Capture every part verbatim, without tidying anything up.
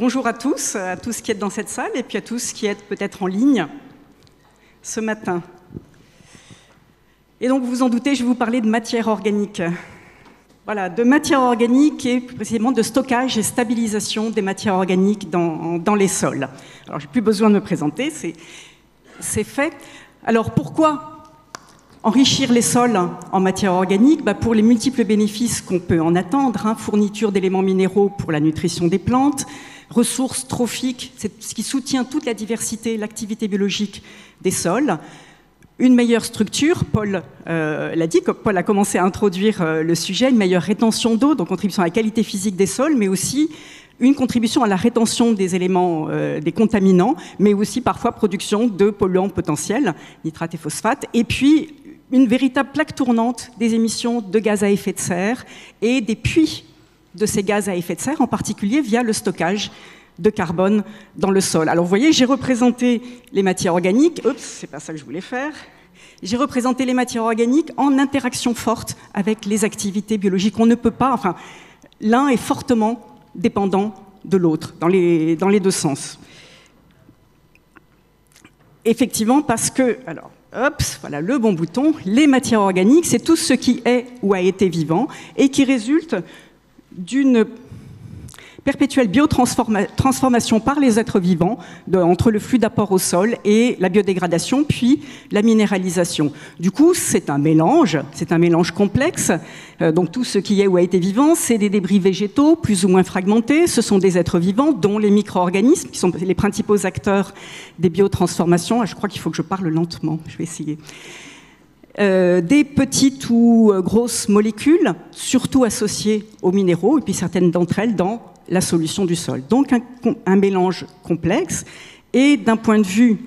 Bonjour à tous, à tous qui êtes dans cette salle et puis à tous qui êtes peut-être en ligne ce matin. Et donc, vous vous en doutez, je vais vous parler de matière organique. Voilà, de matière organique et plus précisément de stockage et stabilisation des matières organiques dans, dans les sols. Alors, j'ai plus besoin de me présenter, c'est, c'est fait. Alors, pourquoi enrichir les sols en matière organique? Bah, pour les multiples bénéfices qu'on peut en attendre, hein, fourniture d'éléments minéraux pour la nutrition des plantes, ressources trophiques, c'est ce qui soutient toute la diversité, l'activité biologique des sols, une meilleure structure, Paul euh, l'a dit, Paul a commencé à introduire euh, le sujet, une meilleure rétention d'eau, donc contribution à la qualité physique des sols, mais aussi une contribution à la rétention des éléments, euh, des contaminants, mais aussi parfois production de polluants potentiels, nitrates et phosphates, et puis une véritable plaque tournante des émissions de gaz à effet de serre et des puits de ces gaz à effet de serre, en particulier via le stockage de carbone dans le sol. Alors vous voyez, j'ai représenté les matières organiques, oups, c'est pas ça que je voulais faire, j'ai représenté les matières organiques en interaction forte avec les activités biologiques. On ne peut pas, enfin, l'un est fortement dépendant de l'autre, dans les, dans les deux sens. Effectivement, parce que, alors, hop, voilà le bon bouton, les matières organiques, c'est tout ce qui est ou a été vivant et qui résulte d'une perpétuelle biotransformation par les êtres vivants de, entre le flux d'apport au sol et la biodégradation, puis la minéralisation. Du coup, c'est un mélange, c'est un mélange complexe. Euh, donc tout ce qui est ou a été vivant, c'est des débris végétaux plus ou moins fragmentés. Ce sont des êtres vivants, dont les micro-organismes, qui sont les principaux acteurs des biotransformations. Ah, je crois qu'il faut que je parle lentement, je vais essayer. Euh, des petites ou euh, grosses molécules, surtout associées aux minéraux, et puis certaines d'entre elles dans la solution du sol. Donc un, un mélange complexe. Et d'un point de vue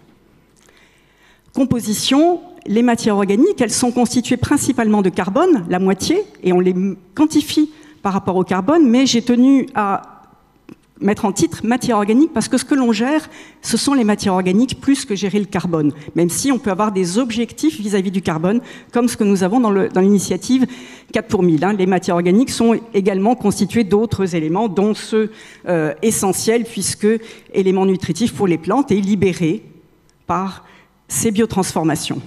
composition, les matières organiques, elles sont constituées principalement de carbone, la moitié, et on les quantifie par rapport au carbone, mais j'ai tenu à mettre en titre matière organique parce que ce que l'on gère, ce sont les matières organiques plus que gérer le carbone, même si on peut avoir des objectifs vis-à-vis du carbone, comme ce que nous avons dans, le, dans l'initiative quatre pour mille. Hein. Les matières organiques sont également constituées d'autres éléments, dont ceux euh, essentiels, puisque éléments nutritifs pour les plantes et libérés par ces biotransformations.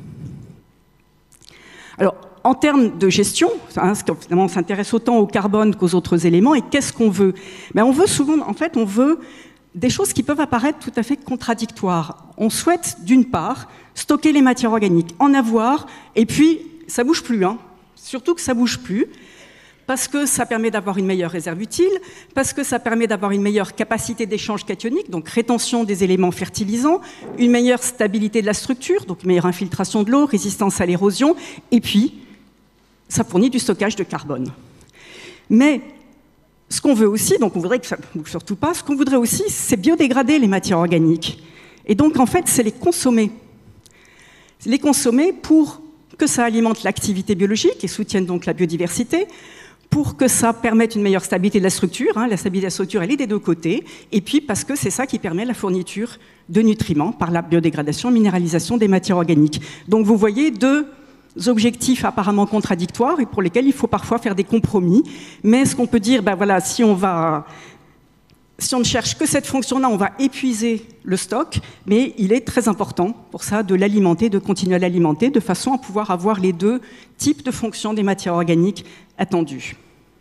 Alors, en termes de gestion, hein, finalement, on s'intéresse autant au carbone qu'aux autres éléments, et qu'est-ce qu'on veut? Ben, on veut souvent, en fait, on veut des choses qui peuvent apparaître tout à fait contradictoires. On souhaite, d'une part, stocker les matières organiques, en avoir, et puis, ça bouge plus, hein. Surtout que ça bouge plus, parce que ça permet d'avoir une meilleure réserve utile, parce que ça permet d'avoir une meilleure capacité d'échange cationique, donc rétention des éléments fertilisants, une meilleure stabilité de la structure, donc une meilleure infiltration de l'eau, résistance à l'érosion, et puis, ça fournit du stockage de carbone. Mais ce qu'on veut aussi, donc on voudrait que ça ne bouge surtout pas, ce qu'on voudrait aussi, c'est biodégrader les matières organiques. Et donc, en fait, c'est les consommer. C'est les consommer pour que ça alimente l'activité biologique et soutienne donc la biodiversité, pour que ça permette une meilleure stabilité de la structure. Hein, la stabilité de la structure, elle est des deux côtés. Et puis, parce que c'est ça qui permet la fourniture de nutriments par la biodégradation, minéralisation des matières organiques. Donc, vous voyez deux objectifs apparemment contradictoires et pour lesquels il faut parfois faire des compromis. Mais ce qu'on peut dire, ben voilà, si on va, si on ne cherche que cette fonction-là, on va épuiser le stock, mais il est très important pour ça de l'alimenter, de continuer à l'alimenter, de façon à pouvoir avoir les deux types de fonctions des matières organiques attendues.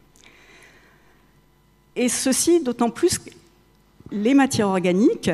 Et ceci d'autant plus que les matières organiques.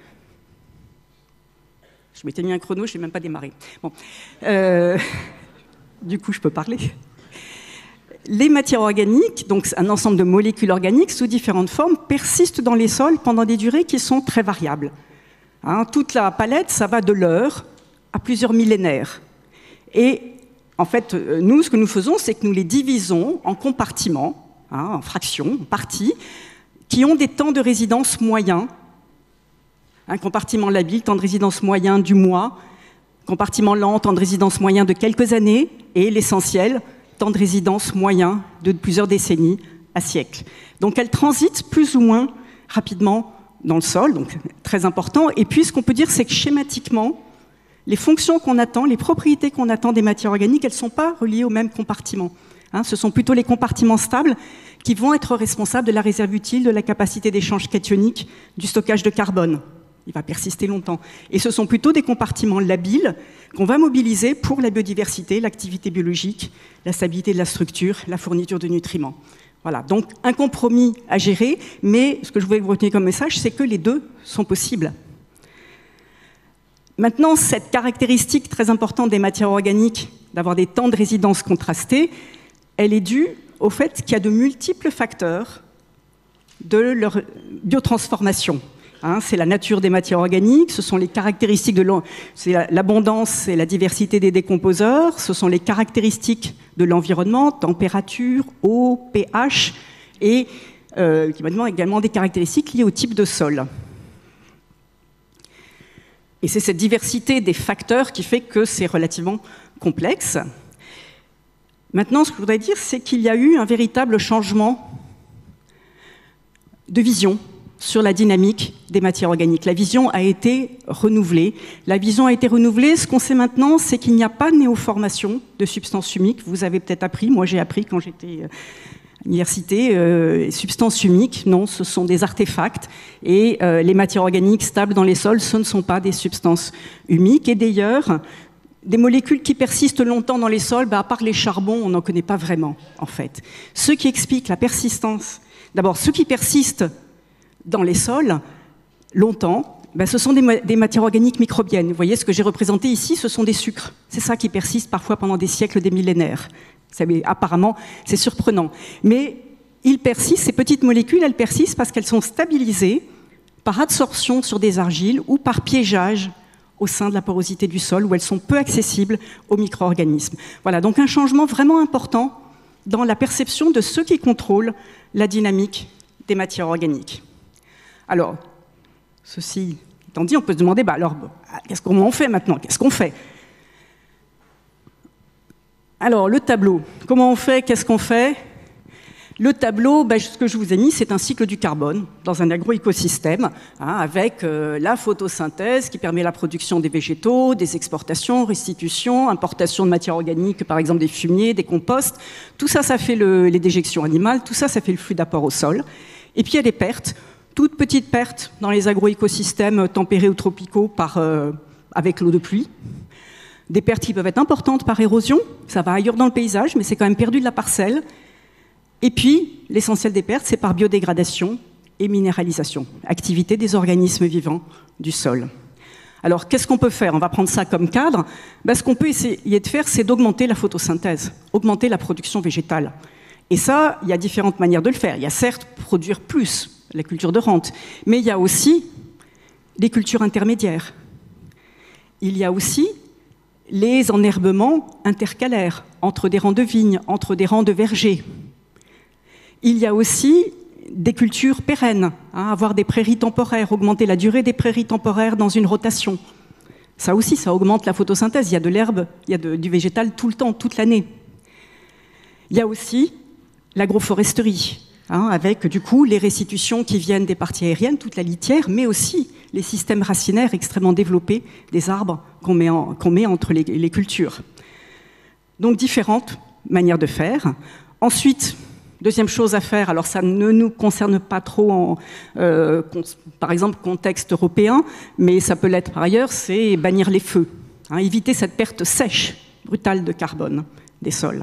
Je m'étais mis un chrono, je n'ai même pas démarré. Bon. Euh, du coup, je peux parler. Les matières organiques, donc un ensemble de molécules organiques sous différentes formes, persistent dans les sols pendant des durées qui sont très variables. Hein, toute la palette, ça va de l'heure à plusieurs millénaires. Et en fait, nous, ce que nous faisons, c'est que nous les divisons en compartiments, hein, en fractions, en parties, qui ont des temps de résidence moyens. Un compartiment labile, temps de résidence moyen du mois, compartiment lent, temps de résidence moyen de quelques années, et l'essentiel, temps de résidence moyen de plusieurs décennies à siècles. Donc elles transitent plus ou moins rapidement dans le sol, donc très important. Et puis ce qu'on peut dire, c'est que schématiquement, les fonctions qu'on attend, les propriétés qu'on attend des matières organiques, elles ne sont pas reliées au même compartiment. Hein, ce sont plutôt les compartiments stables qui vont être responsables de la réserve utile, de la capacité d'échange cationique, du stockage de carbone. Il va persister longtemps. Et ce sont plutôt des compartiments labiles qu'on va mobiliser pour la biodiversité, l'activité biologique, la stabilité de la structure, la fourniture de nutriments. Voilà, donc un compromis à gérer, mais ce que je voulais vous retenir comme message, c'est que les deux sont possibles. Maintenant, cette caractéristique très importante des matières organiques, d'avoir des temps de résidence contrastés, elle est due au fait qu'il y a de multiples facteurs de leur biotransformation. Hein, c'est la nature des matières organiques, ce sont les caractéristiques de l'abondance et la diversité des décomposeurs, ce sont les caractéristiques de l'environnement, température, eau, pH, et euh, également des caractéristiques liées au type de sol. Et c'est cette diversité des facteurs qui fait que c'est relativement complexe. Maintenant, ce que je voudrais dire, c'est qu'il y a eu un véritable changement de vision sur la dynamique des matières organiques. La vision a été renouvelée. La vision a été renouvelée. Ce qu'on sait maintenant, c'est qu'il n'y a pas de néoformation de substances humiques. Vous avez peut-être appris, moi j'ai appris quand j'étais à l'université, euh, substances humiques, non, ce sont des artefacts. Et euh, les matières organiques stables dans les sols, ce ne sont pas des substances humiques. Et d'ailleurs, des molécules qui persistent longtemps dans les sols, bah, à part les charbons, on n'en connaît pas vraiment, en fait. Ce qui explique la persistance, d'abord, ceux qui persistent dans les sols, longtemps, ben ce sont des, des matières organiques microbiennes. Vous voyez, ce que j'ai représenté ici, ce sont des sucres. C'est ça qui persiste parfois pendant des siècles, des millénaires. Ça, apparemment, c'est surprenant. Mais ils persistent, ces petites molécules, elles persistent parce qu'elles sont stabilisées par adsorption sur des argiles ou par piégeage au sein de la porosité du sol, où elles sont peu accessibles aux micro-organismes. Voilà, donc un changement vraiment important dans la perception de ceux qui contrôlent la dynamique des matières organiques. Alors, ceci étant dit, on peut se demander, bah alors, qu'est-ce qu'on fait maintenant? Qu'est-ce qu'on fait? Alors, le tableau, comment on fait? Qu'est-ce qu'on fait? Le tableau, bah, ce que je vous ai mis, c'est un cycle du carbone dans un agro-écosystème, hein, avec euh, la photosynthèse qui permet la production des végétaux, des exportations, restitution, importation de matières organiques, par exemple des fumiers, des composts. Tout ça, ça fait le, les déjections animales, tout ça, ça fait le flux d'apport au sol. Et puis, il y a des pertes. Toutes petites pertes dans les agro-écosystèmes tempérés ou tropicaux par, euh, avec l'eau de pluie. Des pertes qui peuvent être importantes par érosion, ça va ailleurs dans le paysage, mais c'est quand même perdu de la parcelle. Et puis, l'essentiel des pertes, c'est par biodégradation et minéralisation, activité des organismes vivants du sol. Alors, qu'est-ce qu'on peut faire? On va prendre ça comme cadre. Ben, ce qu'on peut essayer de faire, c'est d'augmenter la photosynthèse, augmenter la production végétale. Et ça, il y a différentes manières de le faire. Il y a certes produire plus, la culture de rente, mais il y a aussi les cultures intermédiaires. Il y a aussi les enherbements intercalaires entre des rangs de vignes, entre des rangs de vergers. Il y a aussi des cultures pérennes, hein, avoir des prairies temporaires, augmenter la durée des prairies temporaires dans une rotation. Ça aussi, ça augmente la photosynthèse. Il y a de l'herbe, il y a de, du végétal tout le temps, toute l'année. Il y a aussi l'agroforesterie, hein, avec du coup les restitutions qui viennent des parties aériennes, toute la litière, mais aussi les systèmes racinaires extrêmement développés des arbres qu'on met, en, qu'on met entre les, les cultures. Donc différentes manières de faire. Ensuite, deuxième chose à faire, alors ça ne nous concerne pas trop en, euh, par exemple, contexte européen, mais ça peut l'être par ailleurs, c'est bannir les feux, hein, éviter cette perte sèche, brutale de carbone des sols.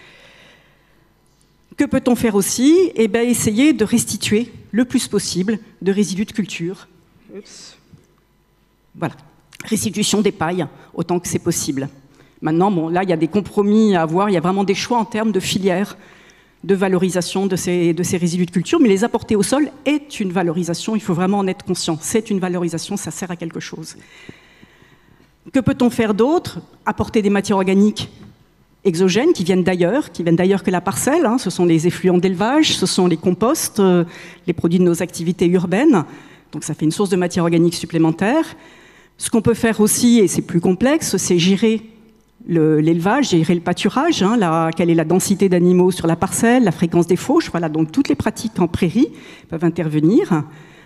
Que peut-on faire aussi? Eh bien, essayer de restituer le plus possible de résidus de culture. Oups. Voilà, restitution des pailles, autant que c'est possible. Maintenant, bon, là, il y a des compromis à avoir, il y a vraiment des choix en termes de filières de valorisation de ces, de ces résidus de culture, mais les apporter au sol est une valorisation, il faut vraiment en être conscient. C'est une valorisation, ça sert à quelque chose. Que peut-on faire d'autre? Apporter des matières organiques exogènes qui viennent d'ailleurs, qui viennent d'ailleurs que la parcelle, hein, ce sont les effluents d'élevage, ce sont les composts, euh, les produits de nos activités urbaines, donc ça fait une source de matière organique supplémentaire. Ce qu'on peut faire aussi, et c'est plus complexe, c'est gérer l'élevage, gérer le pâturage, hein, la, quelle est la densité d'animaux sur la parcelle, la fréquence des fauches, voilà, donc toutes les pratiques en prairie peuvent intervenir.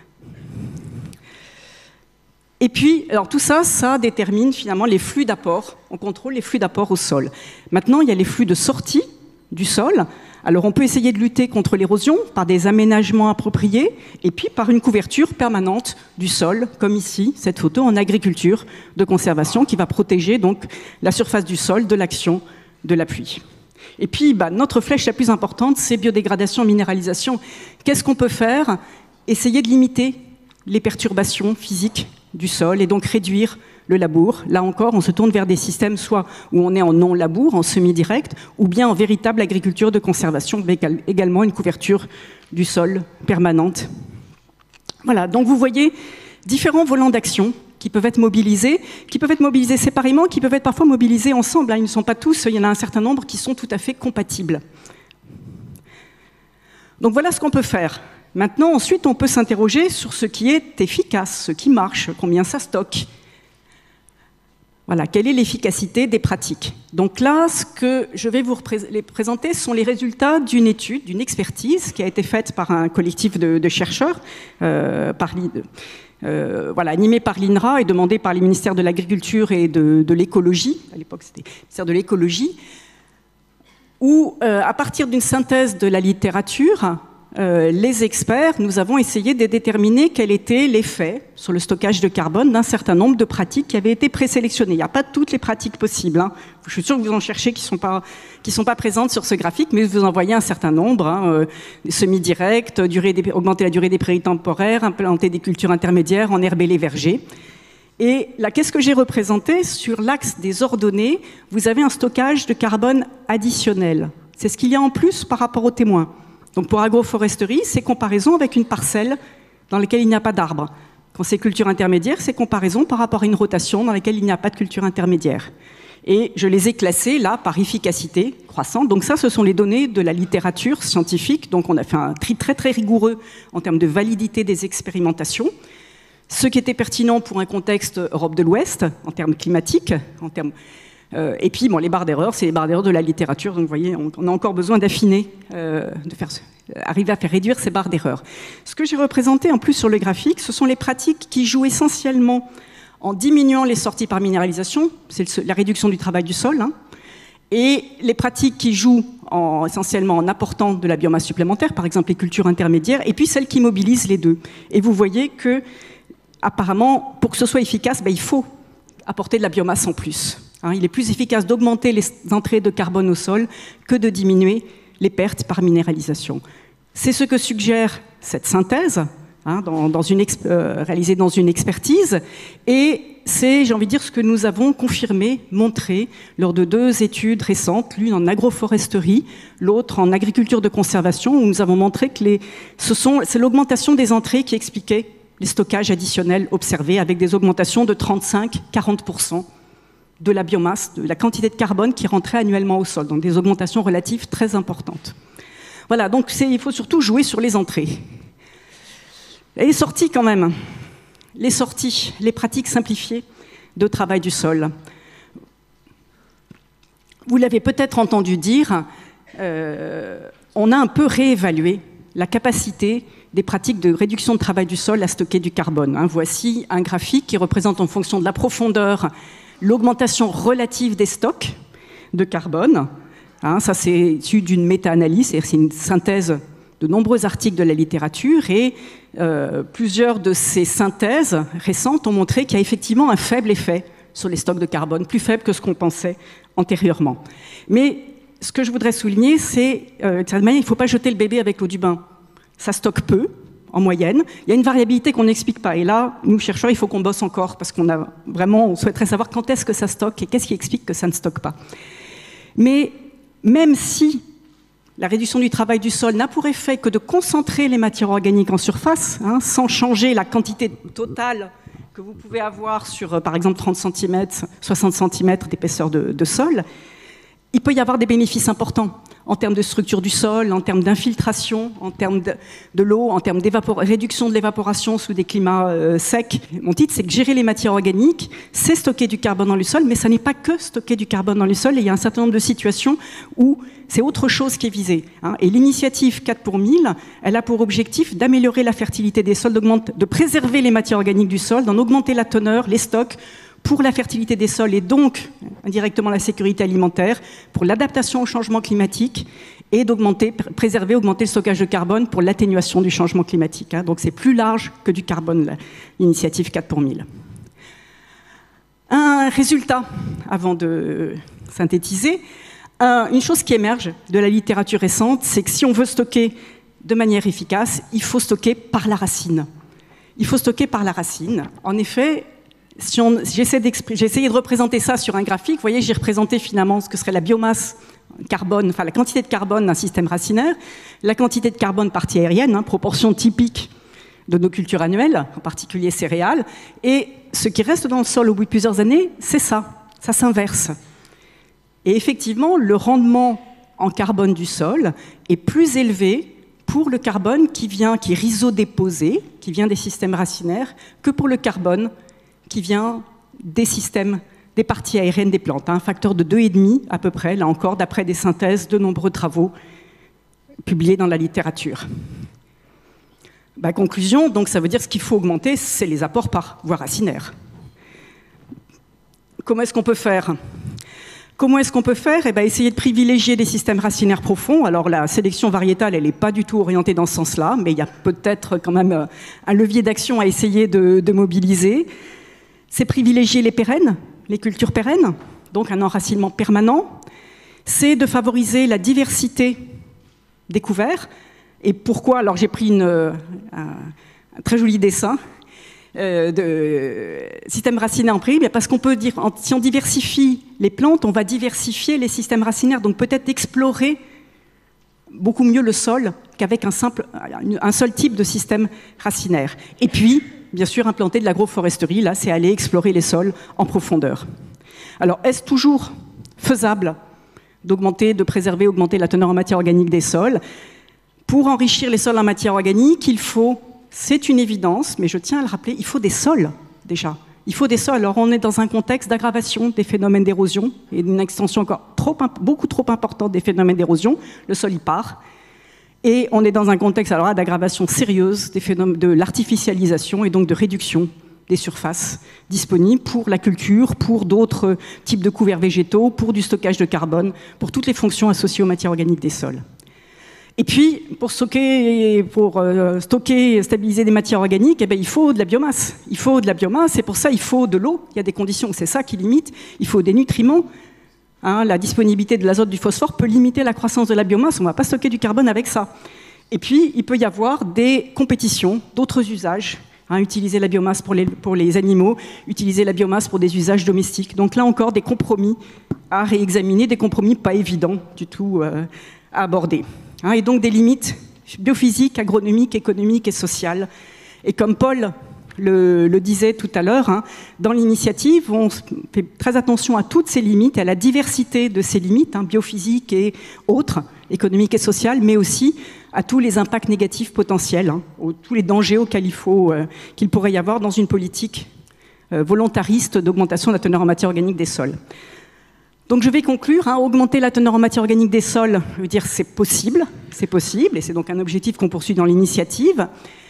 Et puis, alors tout ça, ça détermine finalement les flux d'apport, on contrôle les flux d'apport au sol. Maintenant, il y a les flux de sortie du sol. Alors on peut essayer de lutter contre l'érosion par des aménagements appropriés et puis par une couverture permanente du sol, comme ici, cette photo en agriculture de conservation qui va protéger donc la surface du sol de l'action de la pluie. Et puis bah, notre flèche la plus importante, c'est biodégradation, minéralisation. Qu'est-ce qu'on peut faire? Essayer de limiter les perturbations physiques du sol et donc réduire le labour. Là encore, on se tourne vers des systèmes soit où on est en non-labour, en semi-direct, ou bien en véritable agriculture de conservation, avec également une couverture du sol permanente. Voilà, donc vous voyez différents volants d'action qui peuvent être mobilisés, qui peuvent être mobilisés séparément, qui peuvent être parfois mobilisés ensemble. Ils ne sont pas tous, il y en a un certain nombre qui sont tout à fait compatibles. Donc voilà ce qu'on peut faire. Maintenant, ensuite, on peut s'interroger sur ce qui est efficace, ce qui marche, combien ça stocke. Voilà, quelle est l'efficacité des pratiques? Donc là, ce que je vais vous les présenter sont les résultats d'une étude, d'une expertise qui a été faite par un collectif de, de chercheurs, euh, par, euh, voilà, animé par l'I N R A et demandé par les ministères de l'Agriculture et de, de l'Écologie. À l'époque, c'était le ministère de l'Écologie, où, euh, à partir d'une synthèse de la littérature, Euh, les experts, nous avons essayé de déterminer quel était l'effet sur le stockage de carbone d'un certain nombre de pratiques qui avaient été présélectionnées. Il n'y a pas toutes les pratiques possibles, hein. Je suis sûr que vous en cherchez qui ne sont pas, qui sont pas présentes sur ce graphique, mais vous en voyez un certain nombre, hein, euh, semi-direct, durée des, augmenter la durée des prairies temporaires, implanter des cultures intermédiaires, enherber les vergers. Et là, qu'est-ce que j'ai représenté? Sur l'axe des ordonnées, vous avez un stockage de carbone additionnel. C'est ce qu'il y a en plus par rapport aux témoins. Donc pour agroforesterie, c'est comparaison avec une parcelle dans laquelle il n'y a pas d'arbres. Quand c'est culture intermédiaire, c'est comparaison par rapport à une rotation dans laquelle il n'y a pas de culture intermédiaire. Et je les ai classés là par efficacité croissante. Donc ça, ce sont les données de la littérature scientifique. Donc on a fait un tri très très rigoureux en termes de validité des expérimentations. Ce qui était pertinent pour un contexte Europe de l'Ouest, en termes climatiques, en termes... Euh, et puis, bon, les barres d'erreur, c'est les barres d'erreur de la littérature. Donc, vous voyez, on, on a encore besoin d'affiner, euh, de faire, euh, arriver à faire réduire ces barres d'erreur. Ce que j'ai représenté en plus sur le graphique, ce sont les pratiques qui jouent essentiellement en diminuant les sorties par minéralisation, c'est la réduction du travail du sol, hein, et les pratiques qui jouent en, essentiellement en apportant de la biomasse supplémentaire, par exemple les cultures intermédiaires, et puis celles qui mobilisent les deux. Et vous voyez que, apparemment, pour que ce soit efficace, ben, il faut apporter de la biomasse en plus. Il est plus efficace d'augmenter les entrées de carbone au sol que de diminuer les pertes par minéralisation. C'est ce que suggère cette synthèse, hein, dans, dans une euh, réalisée dans une expertise, et c'est, j'ai envie de dire, ce que nous avons confirmé, montré lors de deux études récentes, l'une en agroforesterie, l'autre en agriculture de conservation, où nous avons montré que les, ce sont, c'est l'augmentation des entrées qui expliquait les stockages additionnels observés, avec des augmentations de trente-cinq à quarante pour cent de la biomasse, de la quantité de carbone qui rentrait annuellement au sol, donc des augmentations relatives très importantes. Voilà, donc il faut surtout jouer sur les entrées. Et les sorties quand même, les sorties, les pratiques simplifiées de travail du sol. Vous l'avez peut-être entendu dire, euh, on a un peu réévalué la capacité des pratiques de réduction de travail du sol à stocker du carbone. Hein. Voici un graphique qui représente en fonction de la profondeur l'augmentation relative des stocks de carbone. Hein, ça, c'est issu d'une méta-analyse, c'est-à-dire c'est une synthèse de nombreux articles de la littérature, et euh, plusieurs de ces synthèses récentes ont montré qu'il y a effectivement un faible effet sur les stocks de carbone, plus faible que ce qu'on pensait antérieurement. Mais ce que je voudrais souligner, c'est euh, qu'il ne faut pas jeter le bébé avec l'eau du bain. Ça stocke peu, en moyenne. Il y a une variabilité qu'on n'explique pas. Et là, nous, chercheurs, il faut qu'on bosse encore, parce qu'on a vraiment, on souhaiterait savoir quand est-ce que ça stocke et qu'est-ce qui explique que ça ne stocke pas. Mais même si la réduction du travail du sol n'a pour effet que de concentrer les matières organiques en surface, hein, sans changer la quantité totale que vous pouvez avoir sur, par exemple, trente centimètres, soixante centimètres d'épaisseur de, de sol, il peut y avoir des bénéfices importants en termes de structure du sol, en termes d'infiltration, en termes de, de l'eau, en termes de réduction de l'évaporation sous des climats euh, secs. Mon titre, c'est que gérer les matières organiques, c'est stocker du carbone dans le sol, mais ça n'est pas que stocker du carbone dans le sol. Et il y a un certain nombre de situations où c'est autre chose qui est visée. Hein. Et l'initiative quatre pour mille, elle a pour objectif d'améliorer la fertilité des sols, de préserver les matières organiques du sol, d'en augmenter la teneur, les stocks, pour la fertilité des sols et donc indirectement la sécurité alimentaire, pour l'adaptation au changement climatique et d'augmenter, préserver, augmenter le stockage de carbone pour l'atténuation du changement climatique. Hein. Donc c'est plus large que du carbone, l'initiative quatre pour mille. Un résultat, avant de synthétiser, un, une chose qui émerge de la littérature récente, c'est que si on veut stocker de manière efficace, il faut stocker par la racine. Il faut stocker par la racine. En effet, si on, si j'essaie j'ai essayé de représenter ça sur un graphique, vous voyez, j'ai représenté finalement ce que serait la biomasse carbone, enfin la quantité de carbone d'un système racinaire, la quantité de carbone partie aérienne, hein, proportion typique de nos cultures annuelles, en particulier céréales, et ce qui reste dans le sol au bout de plusieurs années, c'est ça, ça s'inverse. Et effectivement, le rendement en carbone du sol est plus élevé pour le carbone qui vient, qui est rhizodéposé, qui vient des systèmes racinaires, que pour le carbone qui vient des systèmes, des parties aériennes des plantes. Un facteur de deux virgule cinq à peu près, là encore, d'après des synthèses de nombreux travaux publiés dans la littérature. Bah, conclusion, donc ça veut dire que ce qu'il faut augmenter, c'est les apports par voie racinaire. Comment est-ce qu'on peut faire ? Comment est-ce qu'on peut faire ? Eh bien, essayer de privilégier des systèmes racinaires profonds. Alors la sélection variétale, elle n'est pas du tout orientée dans ce sens-là, mais il y a peut-être quand même un levier d'action à essayer de, de mobiliser. C'est privilégier les pérennes, les cultures pérennes, donc un enracinement permanent. C'est de favoriser la diversité des couverts. Et pourquoi ? Alors j'ai pris une, un, un très joli dessin euh, de système racinaire en prix, parce qu'on peut dire, si on diversifie les plantes, on va diversifier les systèmes racinaires, donc peut-être explorer beaucoup mieux le sol qu'avec un, simple, un seul type de système racinaire. Et puis, bien sûr, implanter de l'agroforesterie, là, c'est aller explorer les sols en profondeur. Alors, est-ce toujours faisable d'augmenter, de préserver, augmenter la teneur en matière organique des sols ? Pour enrichir les sols en matière organique, il faut, c'est une évidence, mais je tiens à le rappeler, il faut des sols, déjà. Il faut des sols. Alors, on est dans un contexte d'aggravation des phénomènes d'érosion et d'une extension encore trop, beaucoup trop importante des phénomènes d'érosion. Le sol y part. Et on est dans un contexte alors d'aggravation sérieuse des phénomènes de l'artificialisation et donc de réduction des surfaces disponibles pour la culture, pour d'autres types de couverts végétaux, pour du stockage de carbone, pour toutes les fonctions associées aux matières organiques des sols. Et puis, pour stocker, pour euh, stocker et stabiliser des matières organiques, eh bien, il faut de la biomasse. Il faut de la biomasse, et pour ça, il faut de l'eau. Il y a des conditions, c'est ça qui limite. Il faut des nutriments. Hein, la disponibilité de l'azote, du phosphore peut limiter la croissance de la biomasse. On ne va pas stocker du carbone avec ça. Et puis, il peut y avoir des compétitions, d'autres usages. Hein, utiliser la biomasse pour les, pour les animaux, utiliser la biomasse pour des usages domestiques. Donc là encore, des compromis à réexaminer, des compromis pas évidents du tout euh, à aborder. Hein, et donc des limites biophysiques, agronomiques, économiques et sociales. Et comme Paul le, le disait tout à l'heure, hein, dans l'initiative, on fait très attention à toutes ces limites, à la diversité de ces limites, hein, biophysiques et autres, économiques et sociales, mais aussi à tous les impacts négatifs potentiels, hein, aux, tous les dangers auxquels il faut, euh, qu'il pourrait y avoir dans une politique euh, volontariste d'augmentation de la teneur en matière organique des sols. Donc je vais conclure, hein, augmenter la teneur en matière organique des sols, je veux dire c'est possible, c'est possible, et c'est donc un objectif qu'on poursuit dans l'initiative.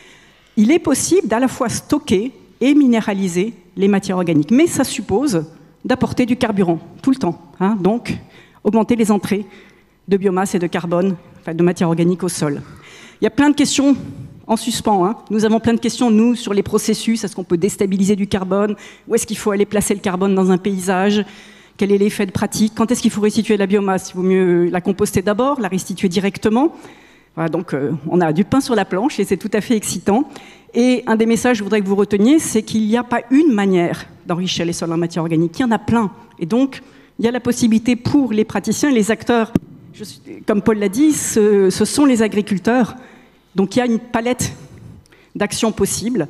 Il est possible d'à la fois stocker et minéraliser les matières organiques, mais ça suppose d'apporter du carburant tout le temps, hein, donc augmenter les entrées de biomasse et de carbone, enfin de matière organique au sol. Il y a plein de questions en suspens, hein. Nous avons plein de questions, nous, sur les processus, est-ce qu'on peut déstabiliser du carbone, où est-ce qu'il faut aller placer le carbone dans un paysage, quel est l'effet de pratique, quand est-ce qu'il faut restituer la biomasse, il vaut mieux la composter d'abord, la restituer directement. Voilà, donc euh, on a du pain sur la planche et c'est tout à fait excitant. Et un des messages que je voudrais que vous reteniez, c'est qu'il n'y a pas une manière d'enrichir les sols en matière organique, il y en a plein. Et donc, il y a la possibilité pour les praticiens et les acteurs, je suis, comme Paul l'a dit, ce, ce sont les agriculteurs. Donc il y a une palette d'actions possibles.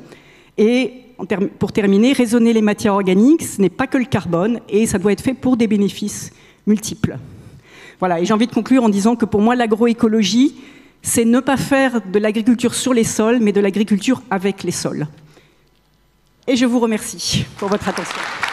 Et pour terminer, raisonner les matières organiques, ce n'est pas que le carbone, et ça doit être fait pour des bénéfices multiples. Voilà, et j'ai envie de conclure en disant que pour moi, l'agroécologie, c'est ne pas faire de l'agriculture sur les sols, mais de l'agriculture avec les sols. Et je vous remercie pour votre attention.